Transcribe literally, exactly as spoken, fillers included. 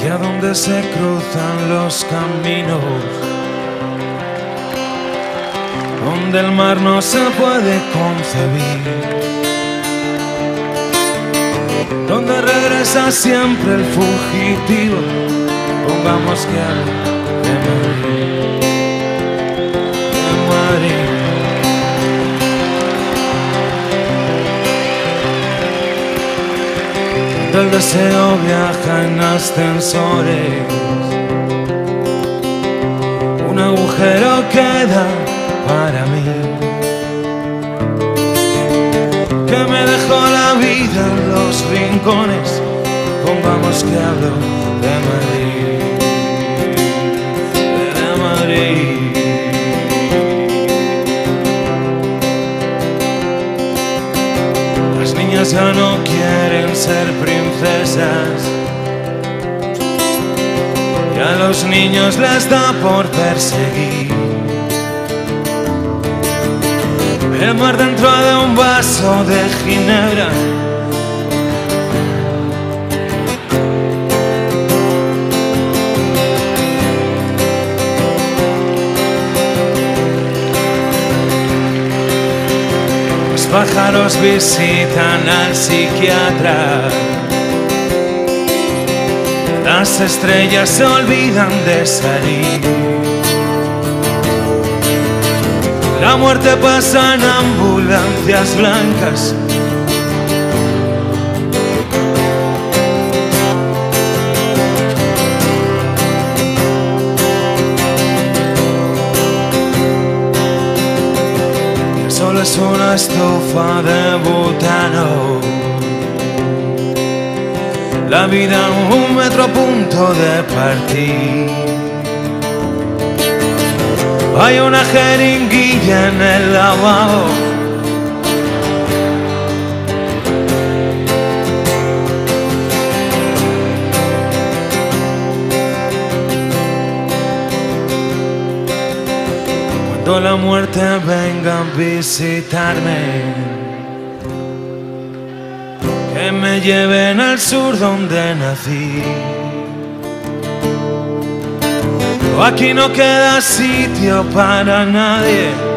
allá donde se cruzan los caminos, donde el mar no se puede concebir, donde regresa siempre el fugitivo. Pongamos que hable de Madrid, de Madrid. El deseo viaja en ascensores, un agujero queda para mí, que me dejó la vida en los rincones. Pongamos que hablo de Madrid, de Madrid. Las niñas ya no quieren ser princesas, y a los niños les da por perseguir el mar dentro de un vaso de ginebra. Los pájaros visitan al psiquiatra, las estrellas se olvidan de salir, la muerte pasa en ambulancias blancas. Y el sol es una estufa de butano, la vida un metro a punto de partir. Hay una jeringuilla en el lavabo, cuando la muerte venga a visitarme, que me lleven al sur donde nací. Aquí no queda sitio para nadie.